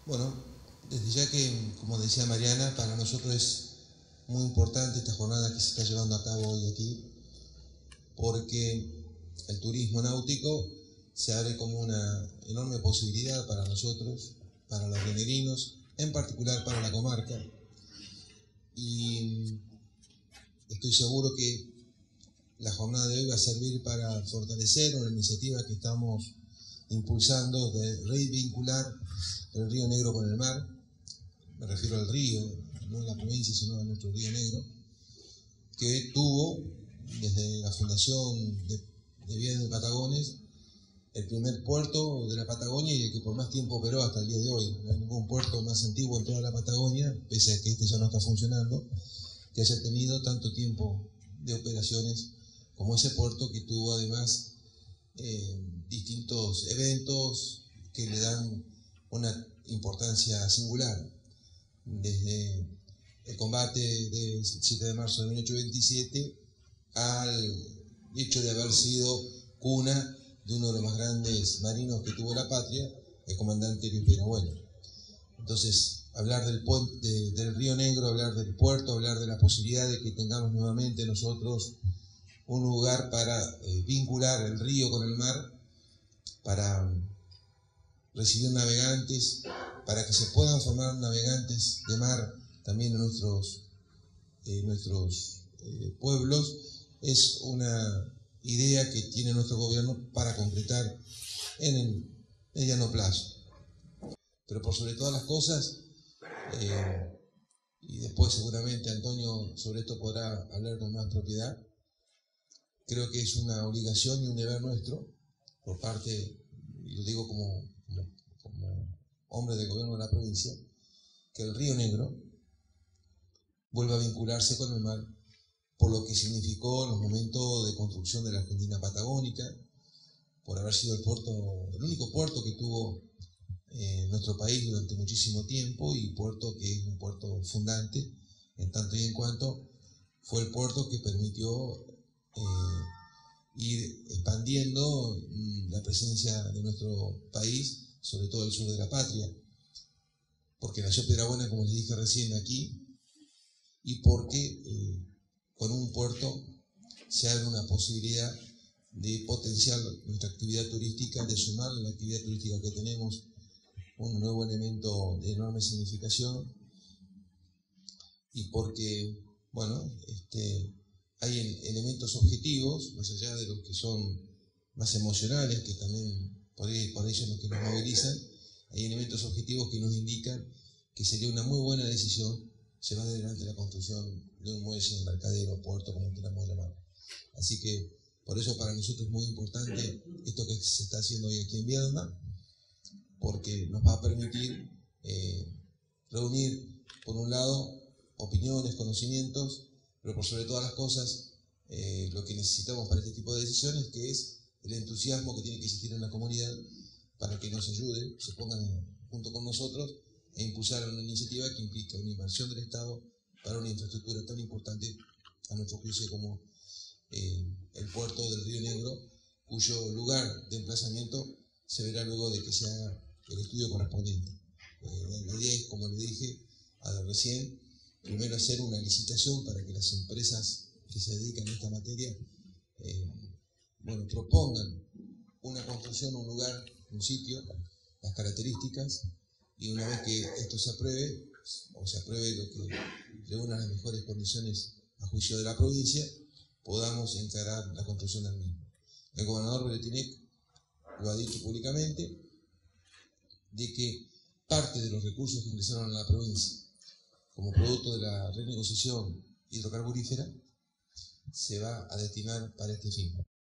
Bueno, desde ya que, como decía Mariana, para nosotros es muy importante esta jornada que se está llevando a cabo hoy aquí, porque el turismo náutico se abre como una enorme posibilidad para nosotros, para los rionegrinos, en particular para la comarca. Y estoy seguro que la jornada de hoy va a servir para fortalecer una iniciativa que estamos impulsando de revincular el Río Negro con el mar. Me refiero al río, no a la provincia, sino a nuestro Río Negro, que tuvo, desde la fundación de Vías de Patagones, el primer puerto de la Patagonia y el que por más tiempo operó hasta el día de hoy. No hay ningún puerto más antiguo en toda la Patagonia, pese a que este ya no está funcionando, que haya tenido tanto tiempo de operaciones como ese puerto, que tuvo además distintos eventos que le dan una importancia singular, desde el combate del 7 de marzo de 1827 al hecho de haber sido cuna de uno de los más grandes marinos que tuvo la patria, el comandante Luis Piedrabuena. Entonces, hablar del Río Negro, hablar del puerto, hablar de la posibilidad de que tengamos nuevamente nosotros un lugar para vincular el río con el mar, para recibir navegantes, para que se puedan formar navegantes de mar también en nuestros pueblos, es una idea que tiene nuestro gobierno para concretar en el mediano plazo. Pero por sobre todas las cosas, y después seguramente Antonio sobre esto podrá hablar con más propiedad, creo que es una obligación y un deber nuestro, por parte, y lo digo como hombre del gobierno de la provincia, que el Río Negro vuelva a vincularse con el mar, por lo que significó en los momentos de construcción de la Argentina patagónica, por haber sido el único puerto que tuvo nuestro país durante muchísimo tiempo, y puerto que es un puerto fundante, en tanto y en cuanto fue el puerto que permitió ir expandiendo la presencia de nuestro país, sobre todo el sur de la patria, porque nació Piedrabuena, como les dije recién, aquí, y porque con un puerto se abre una posibilidad de potenciar nuestra actividad turística, de sumar a la actividad turística que tenemos un nuevo elemento de enorme significación, y porque, bueno, hay elementos objetivos, más allá de los que son más emocionales, que también por ellos los que nos movilizan, hay elementos objetivos que nos indican que sería una muy buena decisión llevar adelante la construcción de un muelle, embarcadero, puerto, como queramos llamar. Así que por eso para nosotros es muy importante esto que se está haciendo hoy aquí en Viedma, porque nos va a permitir reunir, por un lado, opiniones, conocimientos, pero por sobre todas las cosas, lo que necesitamos para este tipo de decisiones, que es el entusiasmo que tiene que existir en la comunidad para que nos ayude, se pongan junto con nosotros e impulsar una iniciativa que implica una inversión del Estado para una infraestructura tan importante, a nuestro juicio, como el puerto del Río Negro, cuyo lugar de emplazamiento se verá luego de que se haga el estudio correspondiente. La idea es, como le dije recién, primero hacer una licitación para que las empresas que se dedican a esta materia propongan una construcción, un lugar, un sitio, las características, y una vez que esto se apruebe, o se apruebe lo que reúna las mejores condiciones a juicio de la provincia, podamos encarar la construcción del mismo. El gobernador Beletinec lo ha dicho públicamente, de que parte de los recursos que ingresaron a la provincia como producto de la renegociación hidrocarburífera se va a destinar para este fin.